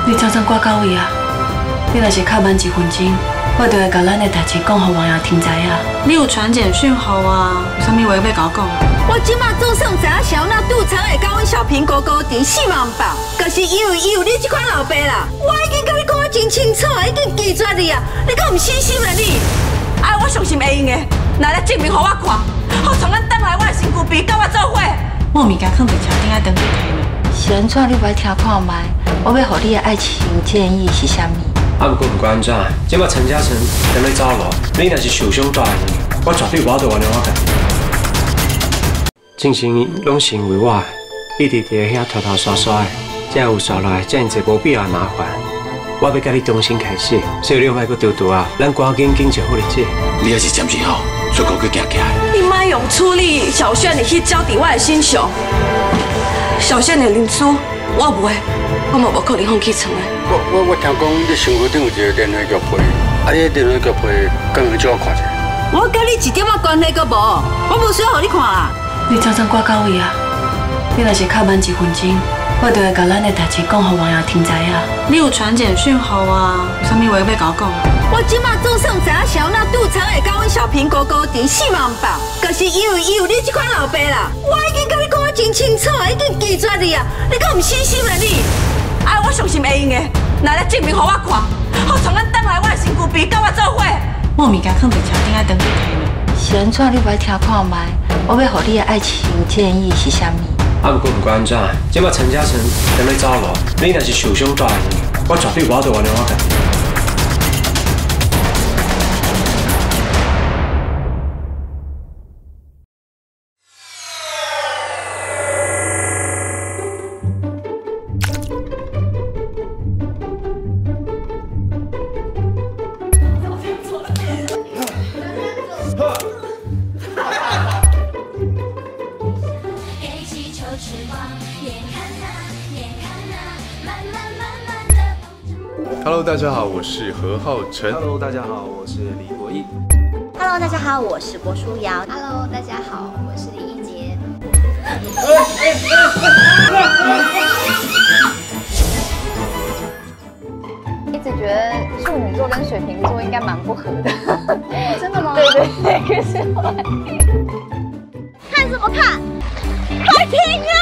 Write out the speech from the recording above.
你常常挂到位啊！你若是较慢1分钟，我就会把咱的代志讲给王爷听知影。你有传简讯给我，有啥物话要甲我讲？ 我即马总算知影小娜赌场会甲阮小平哥哥伫4万八，就是因为伊有你这款老爸啦。我已经甲你讲啊真清楚，已经拒绝你啊！你敢唔死心啦你？啊，我相信会用的，拿来证明给我看，好从咱等来我的身躯边甲我做伙。 我物件放伫车顶，爱登去摕呢。是安怎？你不爱听看卖？我要互你的爱情建议是啥物？ 啊，不过不管安怎，即马陈嘉诚踮咧走路，你若是受伤大意，我绝对无得原谅我家。进行拢是因为我，一直伫遐偷偷耍耍的，才有耍来遮尔济无必要的麻烦。我要甲你重新开始，所以你莫搁丢丢啊，咱赶紧过好日子。 你也是暂时好，出国去行行。 你莫用处理小轩的去搅伫我的心上，小轩的认输，我袂，我嘛无可能放弃床的。 我听讲你身躯顶有一个电话剧配，啊，你电话剧配刚刚叫我看一下。 我甲你一点仔关系都无，我无需要互你看啦。 你常常挂到位啊！你若是较慢1分钟，我就会把咱的代志讲给王爷听知影。你有传简讯给我，有啥物话要甲我讲？ 我即马总算知影小娜赌场会甲阮小平哥哥伫4万八，就是因为伊有你这款老爸啦。我已经甲你讲啊真清楚，已经拒绝你啊！你敢唔死心啦你？啊，我相信会用的，拿来证明给我看，好从咱等来我的身躯边甲我做伙。 我物件放伫车顶，爱登去摕呢。是安怎？你不爱听看卖？我要互你的爱情建议是啥物？ 啊，不过不管安怎，即马陈嘉诚踮咧走路，你若是受伤大意，我绝对无得原谅我家。 Hello， 大家好，我是何浩晨。 Hello， 大家好，我是李国毅。 Hello， 大家好，我是郭书瑶。Hello， 大家好，我是李一杰。一直觉得处女座跟水瓶座应该蛮不合的。真的吗？对，可是后来看什么看？快听啊！